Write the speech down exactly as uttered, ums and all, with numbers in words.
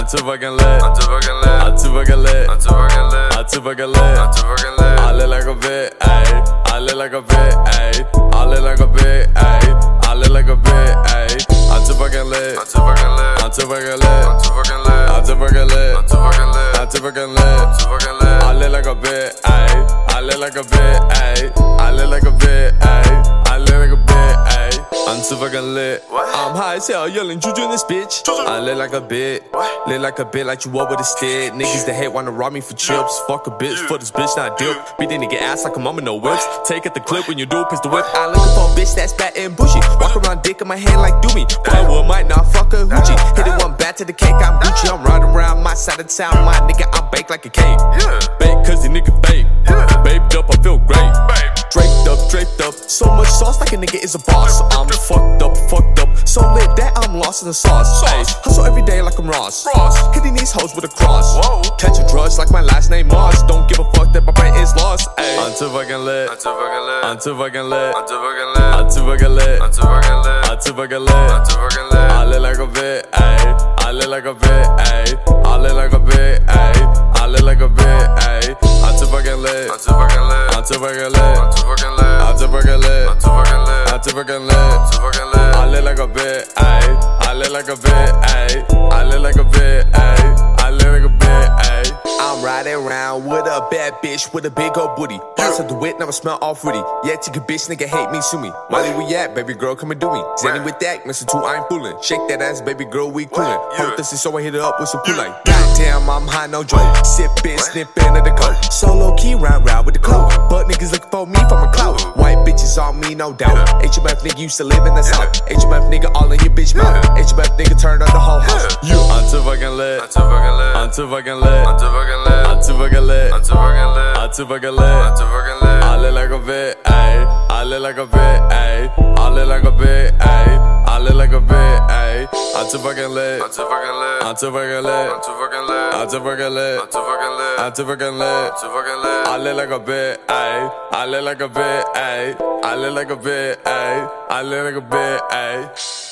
I'm too fucking lit. I'm too fucking lit. I'm too fucking lit. I'm too fucking lit. I'm too fucking lit. I'm too fucking lit. I look like a bit, ayy. I look like a bit, ayy. I look like a bit, ayy. I look like a bit, ayy. I'm too fucking lit. I'm too fucking lit. I'm too fucking lit. I'm too fucking lit. I'm too fucking lit. I'm too fucking lit. I'm too fucking lit. I'm too fucking lit. I look like a bit, ayy. I look like a bit, ayy. I look like a bit, ayy. I look like a bit, ayy. I'm too fucking lit. What? I'm high as hell, yelling juju in this bitch. I look like a bit. What? Look like a bit like you up with a stick. Niggas that hate wanna rob me for chips. Fuck a bitch for this bitch, not dip. Beat the nigga ass like a mama, no whips. Take at the clip when you do pistol whip. I looking for a bitch that's fat and bushy. Walk around dick in my hand like do me. Firewood might not fuck a hoochie. Hit it one bat to the cake, I'm Gucci. I'm riding around my side of town, my nigga, I'm baked like a cake. Yeah. Baked cause the nigga baked. Yeah. Baked up, I feel great. Babe. Draped up, draped up. So much sauce like a nigga is a boss. I'm fucked up, fucked up. So lit that I'm lost in the sauce. Ay, hustle every day like I'm Ross. Ross. Hitting these hoes with a cross. Whoa. Catching drugs like my last name Moss. Don't give a fuck that my brain is lost. Ay, I'm too fucking lit. I'm too fucking lit. I'm too fucking lit. I'm too fucking lit. I'm too fucking lit. I'm too fucking lit. I'm too fucking lit. I'm too fucking lit. I look like a bit, ayy. I look like a bit, ayy. I look like a bit, ayy. I look like a bit, ayy. I'm too fucking lit. I'm too fucking lit. I'm too fucking lit. I'm too fucking lit. I'm too fucking lit. I'm too fucking lit. I'm too fucking lit. I'm too fucking lit. I look like a bit, ayy. I look like a bit, ayy. I look like a bit, ayy. I look like a bit, ayy. I'm riding around with a bad bitch with a big old booty. Bounce up the wit, never smell all fruity. Yeah, take a bitch, nigga hate me, sue me. Molly, we at, baby girl, come and do me. Zenny with that, Mister Two, I ain't fooling. Shake that ass, baby girl, we coolin'. Yeah. Hold this is so I hit it up with some pull like. Goddamn, I'm high, no joke. Sippin', snippin' of the coke. So low key, round round with the cloak. But niggas looking for me from a clout. White bitches on me, no doubt. H M F nigga used to live in the south. H M F nigga all in your bitch mouth. H M F nigga turned on the whole house. Yeah. I'm too fucking lit. I'm too fucking lit. I'm too fucking lit. I'm too fucking lit. I'm too fucking lit. I'm too fucking lit. I'm too fucking lit. I'm too fucking lit. I look like a bit, ayy. I look like a bit, ayy. I look like a bit, ayy. I look like a bit, ayy. I'm too fucking lit. I'm too fucking lit. I'm too fucking lit. I'm too fucking lit. I'm too fucking lit. I'm too fucking lit. I'm too fucking lit. I'm too fucking lit. I look like a bit, ayy. I look like a bit, ayy. I look like a bit, ayy. I look like a bit, ayy.